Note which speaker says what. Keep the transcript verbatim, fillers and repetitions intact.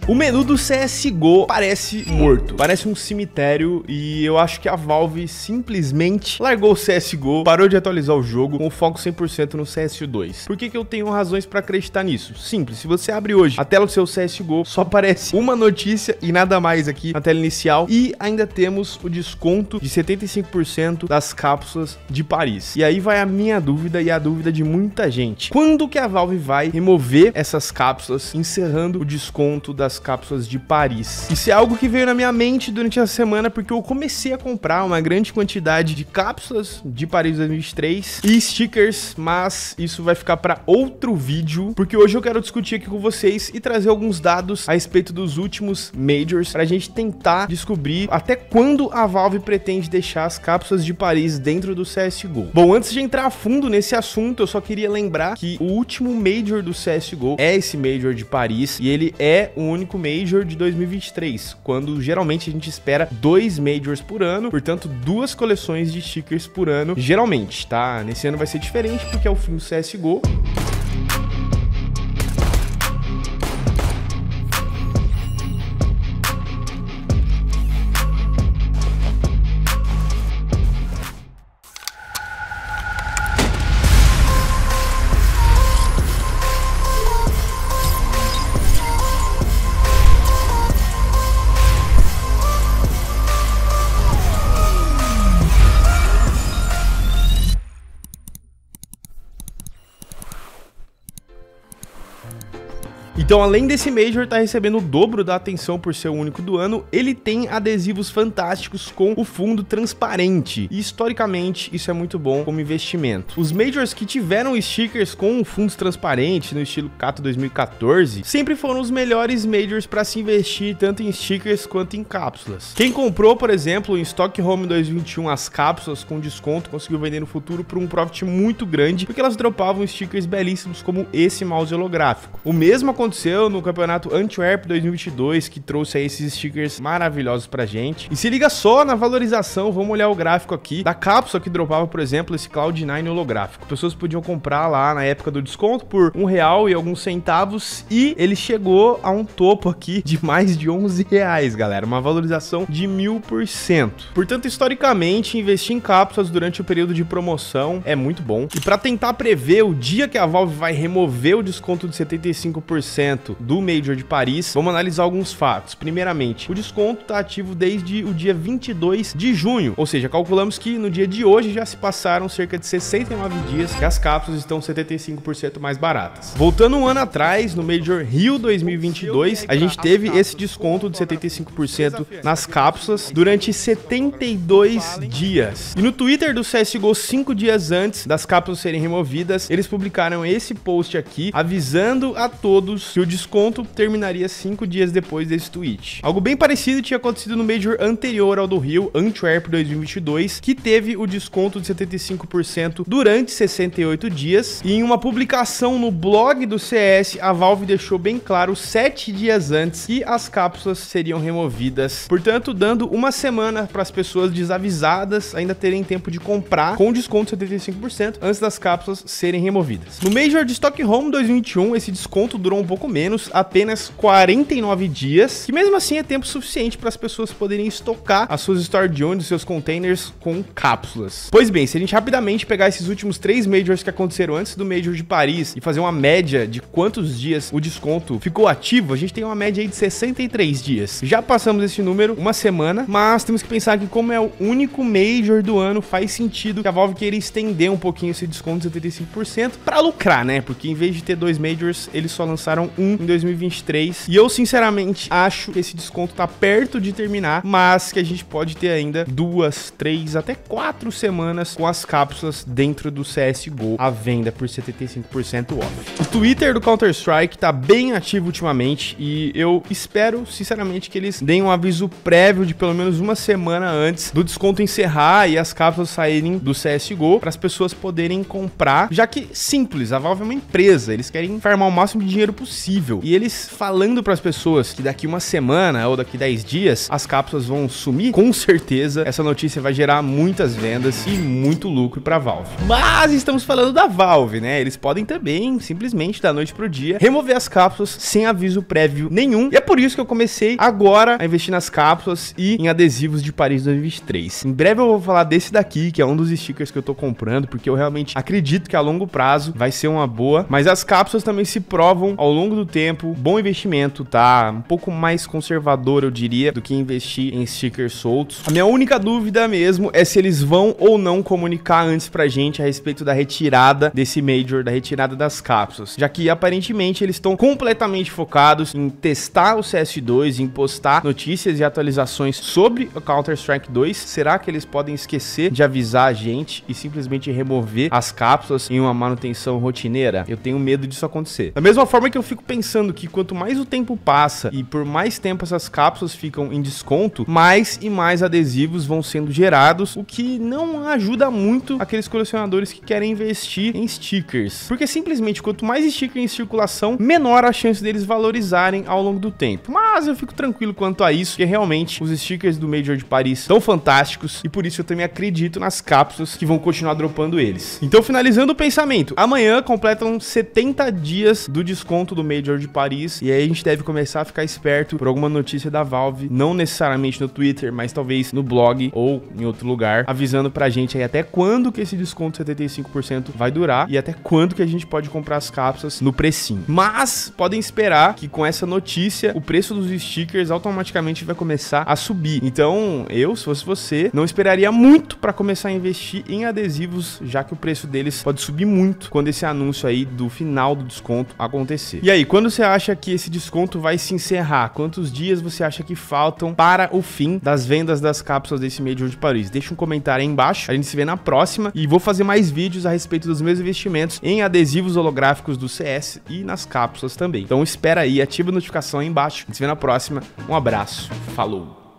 Speaker 1: O menu do C S G O parece morto, parece um cemitério, e eu acho que a Valve simplesmente largou o C S G O, parou de atualizar o jogo com foco cem por cento no C S dois. Por que que eu tenho razões pra acreditar nisso? Simples, se você abre hoje a tela do seu C S G O, só aparece uma notícia e nada mais aqui na tela inicial, e ainda temos o desconto de setenta e cinco por cento das cápsulas de Paris. E aí vai a minha dúvida e a dúvida de muita gente. Quando que a Valve vai remover essas cápsulas, encerrando o desconto das cápsulas de Paris? Isso é algo que veio na minha mente durante a semana, porque eu comecei a comprar uma grande quantidade de cápsulas de Paris dois mil e vinte e três e stickers, mas isso vai ficar para outro vídeo, porque hoje eu quero discutir aqui com vocês e trazer alguns dados a respeito dos últimos Majors, para a gente tentar descobrir até quando a Valve pretende deixar as cápsulas de Paris dentro do C S G O. Bom, antes de entrar a fundo nesse assunto, eu só queria lembrar que o último Major do C S G O é esse Major de Paris, e ele é o único Major de dois mil e vinte e três, quando geralmente a gente espera dois Majors por ano, portanto duas coleções de stickers por ano, geralmente, tá? Nesse ano vai ser diferente porque é o fim do C S G O. Então, além desse Major tá recebendo o dobro da atenção por ser o único do ano, ele tem adesivos fantásticos com o fundo transparente. E, historicamente, isso é muito bom como investimento. Os Majors que tiveram stickers com fundos transparentes, no estilo Cato dois mil e quatorze, sempre foram os melhores Majors para se investir tanto em stickers quanto em cápsulas. Quem comprou, por exemplo, em Stockholm dois mil e vinte e um as cápsulas com desconto, conseguiu vender no futuro por um profit muito grande, porque elas dropavam stickers belíssimos como esse mouse holográfico. O mesmo aconteceu no campeonato Antwerp dois mil e vinte e dois, que trouxe aí esses stickers maravilhosos pra gente. E se liga só na valorização, vamos olhar o gráfico aqui da cápsula que dropava, por exemplo, esse Cloud nine holográfico. Pessoas podiam comprar lá na época do desconto por um real e alguns centavos, e ele chegou a um topo aqui de mais de onze reais, galera. Uma valorização de mil por cento. Portanto, historicamente, investir em cápsulas durante o período de promoção é muito bom. E para tentar prever o dia que a Valve vai remover o desconto de setenta e cinco por cento do Major de Paris, vamos analisar alguns fatos. Primeiramente, o desconto está ativo desde o dia vinte e dois de junho, ou seja, calculamos que no dia de hoje já se passaram cerca de sessenta e nove dias que as cápsulas estão setenta e cinco por cento mais baratas. Voltando um ano atrás, no Major Rio dois mil e vinte e dois, a gente teve esse desconto de setenta e cinco por cento nas cápsulas durante setenta e dois dias. E no Twitter do C S G O, cinco dias antes das cápsulas serem removidas, eles publicaram esse post aqui, avisando a todos que o desconto terminaria cinco dias depois desse tweet. Algo bem parecido tinha acontecido no Major anterior ao do Rio, Antwerp dois mil e vinte e dois, que teve o desconto de setenta e cinco por cento durante sessenta e oito dias, e em uma publicação no blog do C S, a Valve deixou bem claro sete dias antes que as cápsulas seriam removidas, portanto dando uma semana para as pessoas desavisadas ainda terem tempo de comprar com desconto de setenta e cinco por cento antes das cápsulas serem removidas. No Major de Stockholm dois mil e vinte e um, esse desconto durou um pouco menos, apenas quarenta e nove dias, que mesmo assim é tempo suficiente para as pessoas poderem estocar as suas Store Jones, seus containers com cápsulas. Pois bem, se a gente rapidamente pegar esses últimos três Majors que aconteceram antes do Major de Paris e fazer uma média de quantos dias o desconto ficou ativo, a gente tem uma média aí de sessenta e três dias. Já passamos esse número uma semana, mas temos que pensar que como é o único Major do ano, faz sentido que a Valve queira estender um pouquinho esse desconto de setenta e cinco por cento para lucrar, né? Porque em vez de ter dois Majors, eles só lançaram um em dois mil e vinte e três, e eu sinceramente acho que esse desconto tá perto de terminar, mas que a gente pode ter ainda duas, três, até quatro semanas com as cápsulas dentro do C S G O à venda por setenta e cinco por cento off. O Twitter do Counter-Strike tá bem ativo ultimamente, e eu espero sinceramente que eles deem um aviso prévio de pelo menos uma semana antes do desconto encerrar e as cápsulas saírem do C S G O para as pessoas poderem comprar, já que simples, a Valve é uma empresa, eles querem farmar o máximo de dinheiro possível possível. E eles falando para as pessoas que daqui uma semana ou daqui dez dias as cápsulas vão sumir, com certeza essa notícia vai gerar muitas vendas e muito lucro para a Valve. Mas estamos falando da Valve, né? Eles podem também, simplesmente da noite pro dia, remover as cápsulas sem aviso prévio nenhum. E é por isso que eu comecei agora a investir nas cápsulas e em adesivos de Paris dois mil e vinte e três. Em breve eu vou falar desse daqui, que é um dos stickers que eu tô comprando, porque eu realmente acredito que a longo prazo vai ser uma boa. Mas as cápsulas também se provam ao longo do tempo bom investimento, tá? Um pouco mais conservador, eu diria, do que investir em stickers soltos. A minha única dúvida mesmo é se eles vão ou não comunicar antes pra gente a respeito da retirada desse Major, da retirada das cápsulas, já que aparentemente eles estão completamente focados em testar o C S dois, em postar notícias e atualizações sobre o Counter-Strike dois. Será que eles podem esquecer de avisar a gente e simplesmente remover as cápsulas em uma manutenção rotineira? Eu tenho medo disso acontecer. Da mesma forma que eu fico pensando que quanto mais o tempo passa e por mais tempo essas cápsulas ficam em desconto, mais e mais adesivos vão sendo gerados, o que não ajuda muito aqueles colecionadores que querem investir em stickers. Porque simplesmente quanto mais sticker em circulação, menor a chance deles valorizarem ao longo do tempo. Mas eu fico tranquilo quanto a isso, porque realmente os stickers do Major de Paris são fantásticos e por isso eu também acredito nas cápsulas que vão continuar dropando eles. Então, finalizando o pensamento, amanhã completam setenta dias do desconto do Major de Paris e aí a gente deve começar a ficar esperto por alguma notícia da Valve, não necessariamente no Twitter, mas talvez no blog ou em outro lugar, avisando pra gente aí até quando que esse desconto de setenta e cinco por cento vai durar e até quando que a gente pode comprar as cápsulas no precinho. Mas podem esperar que com essa notícia o preço dos stickers automaticamente vai começar a subir. Então eu, se fosse você, não esperaria muito para começar a investir em adesivos, já que o preço deles pode subir muito quando esse anúncio aí do final do desconto acontecer. E aí, quando você acha que esse desconto vai se encerrar? Quantos dias você acha que faltam para o fim das vendas das cápsulas desse Major de Paris? Deixa um comentário aí embaixo, a gente se vê na próxima e vou fazer mais vídeos a respeito dos meus investimentos em adesivos holográficos do C S e nas cápsulas também. Então espera aí, ativa a notificação aí embaixo, a gente se vê na próxima, um abraço, falou!